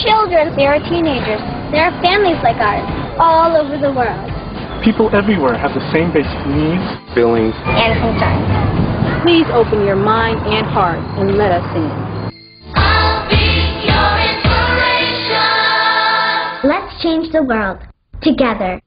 children. There are teenagers. There are families like ours, all over the world. People everywhere have the same basic needs, feelings, and concerns. Please open your mind and heart and let us in. I'll be your inspiration. Let's change the world together.